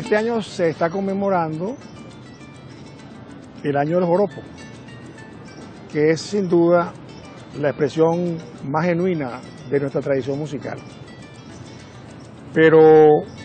Este año se está conmemorando el Año del Joropo, que es sin duda la expresión más genuina de nuestra tradición musical. Pero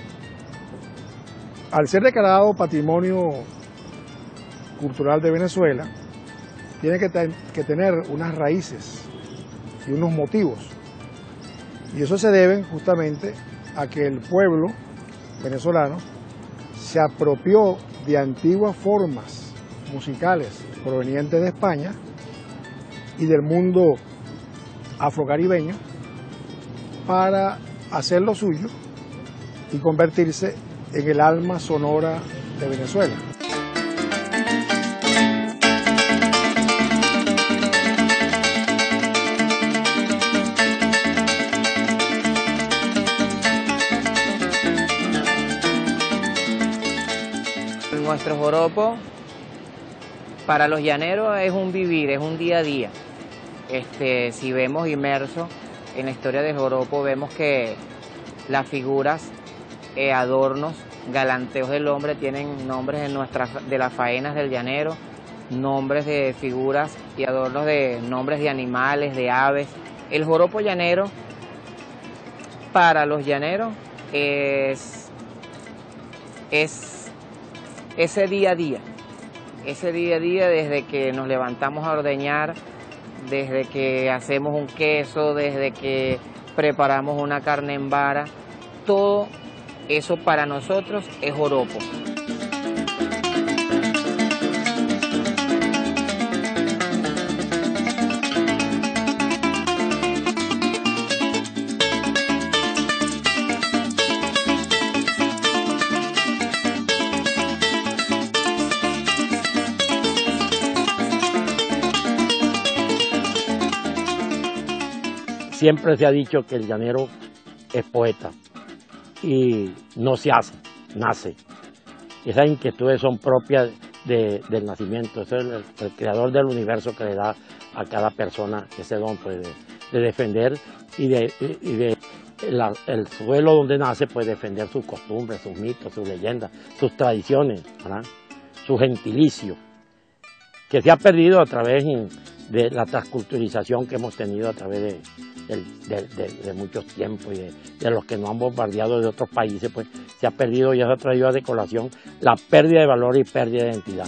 al ser declarado Patrimonio Cultural de Venezuela, tiene que tener unas raíces y unos motivos. Y eso se debe justamente a que el pueblo venezolano se apropió de antiguas formas musicales provenientes de España y del mundo afrocaribeño para hacer lo suyo y convertirse en el alma sonora de Venezuela. Nuestro joropo para los llaneros es un vivir, es un día a día. Si vemos inmersos en la historia del joropo, vemos que las figuras, adornos, galanteos del hombre tienen nombres de las faenas del llanero, nombres de figuras y adornos de nombres de animales, de aves. El joropo llanero para los llaneros es ese día a día desde que nos levantamos a ordeñar, desde que hacemos un queso, desde que preparamos una carne en vara, todo eso para nosotros es joropo. Siempre se ha dicho que el llanero es poeta y no se hace, nace. Esas inquietudes son propias del nacimiento. Eso es el creador del universo que le da a cada persona ese don pues, de defender el suelo donde nace, pues defender sus costumbres, sus mitos, sus leyendas, sus tradiciones, ¿verdad? Su gentilicio, que se ha perdido a través de la transculturización que hemos tenido a través de muchos tiempos y de los que nos han bombardeado de otros países, pues se ha perdido y se ha traído a decolación la pérdida de valor y pérdida de identidad.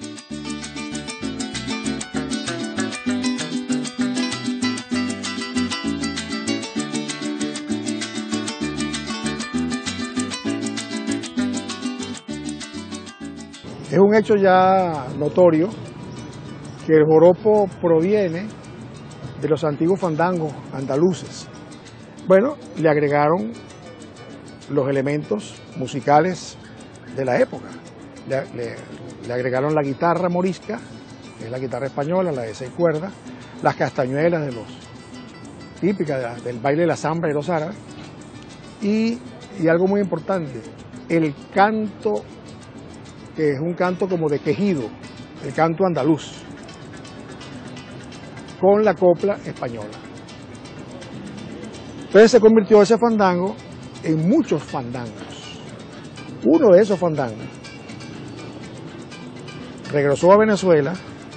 Es un hecho ya notorio que el joropo proviene de los antiguos fandangos andaluces. Bueno, le agregaron los elementos musicales de la época. Le agregaron la guitarra morisca, que es la guitarra española, la de 6 cuerdas, las castañuelas típicas del baile de la zambra y los árabes, y algo muy importante, el canto, que es un canto como de quejido, el canto andaluz, con la copla española. Entonces se convirtió ese fandango en muchos fandangos. Uno de esos fandangos regresó a Venezuela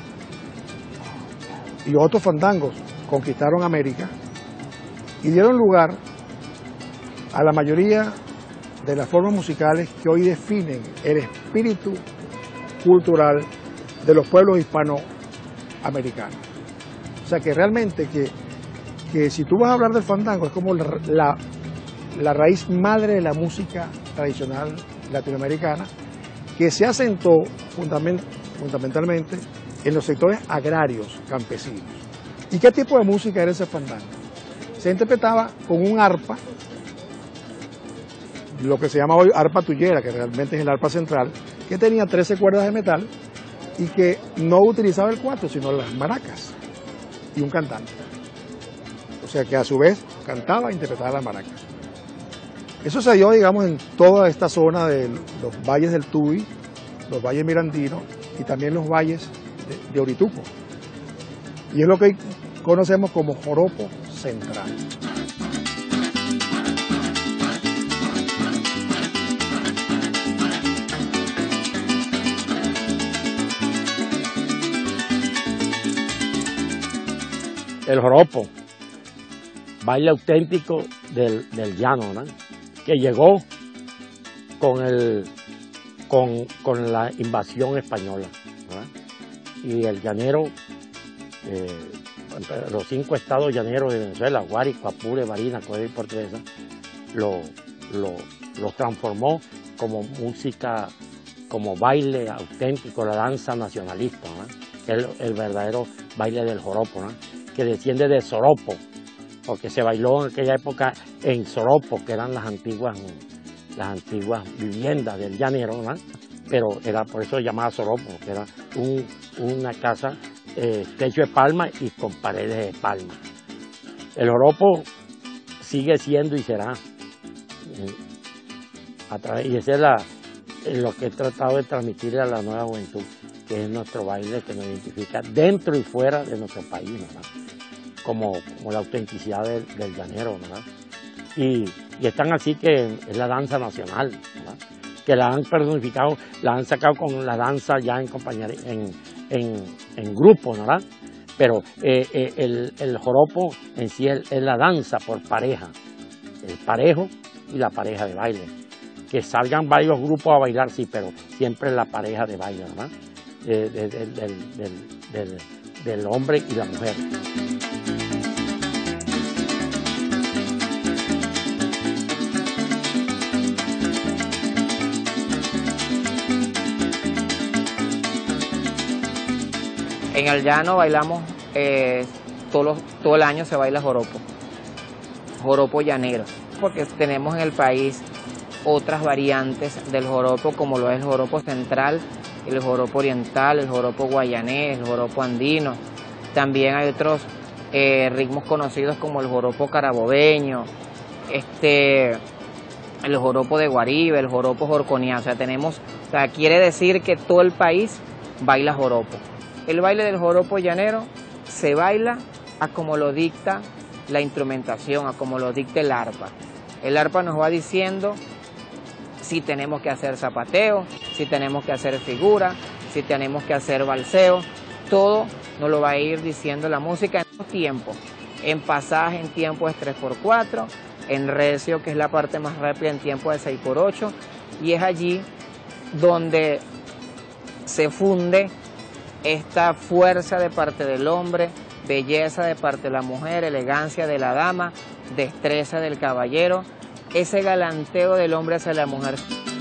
y otros fandangos conquistaron América y dieron lugar a la mayoría de las formas musicales que hoy definen el espíritu cultural de los pueblos hispanoamericanos. O sea que realmente que si tú vas a hablar del fandango es como la raíz madre de la música tradicional latinoamericana, que se asentó fundamentalmente en los sectores agrarios campesinos. ¿Y qué tipo de música era ese fandango? Se interpretaba con un arpa, lo que se llama hoy arpa tuyera, que realmente es el arpa central, que tenía 13 cuerdas de metal y que no utilizaba el cuatro, sino las maracas y un cantante. O sea que a su vez cantaba e interpretaba las maracas. Eso se dio, digamos, en toda esta zona de los valles del Tuy, los valles mirandinos y también los valles de Orituco. Y es lo que conocemos como joropo central. el joropo, baile auténtico del llano, ¿no? Que llegó con la invasión española, ¿no? Y el llanero, los 5 estados llaneros de Venezuela, Guárico, Apure, Barinas, Cojedes y Portuguesa, lo transformó como música, como baile auténtico, la danza nacionalista, ¿no? El verdadero baile del joropo, ¿no? Que desciende de Soropo, porque se bailó en aquella época en Soropo, que eran las antiguas viviendas del llanero, ¿no? Pero era por eso llamada Soropo, que era una casa techo de palma y con paredes de palma. El joropo sigue siendo y será, y ese es lo que he tratado de transmitirle a la nueva juventud, que es nuestro baile que nos identifica dentro y fuera de nuestro país, ¿verdad? Como la autenticidad del llanero, ¿verdad? Y están así que es la danza nacional, ¿verdad? Que la han personificado, la han sacado con la danza ya en compañía, en grupo, ¿verdad? Pero el joropo en sí es la danza por pareja, el parejo y la pareja de baile. Que salgan varios grupos a bailar, sí, pero siempre la pareja de baile, ¿verdad? Del hombre y la mujer. En el llano bailamos, todo el año se baila joropo llanero, porque tenemos en el país otras variantes del joropo, como lo es el joropo central, el joropo oriental, el joropo guayanés, el joropo andino. También hay otros ritmos conocidos como el joropo carabobeño, el joropo de Guaribe, el joropo jorconía. O sea, quiere decir que todo el país baila joropo. El baile del joropo llanero se baila a como lo dicta la instrumentación, a como lo dicta el arpa. El arpa nos va diciendo si tenemos que hacer zapateo, si tenemos que hacer figura, si tenemos que hacer valseo. Todo nos lo va a ir diciendo la música en tiempo, en pasaje en tiempo de 3x4, en recio, que es la parte más rápida, en tiempo de 6x8, y es allí donde se funde esta fuerza de parte del hombre, belleza de parte de la mujer, elegancia de la dama, destreza del caballero, ese galanteo del hombre hacia la mujer.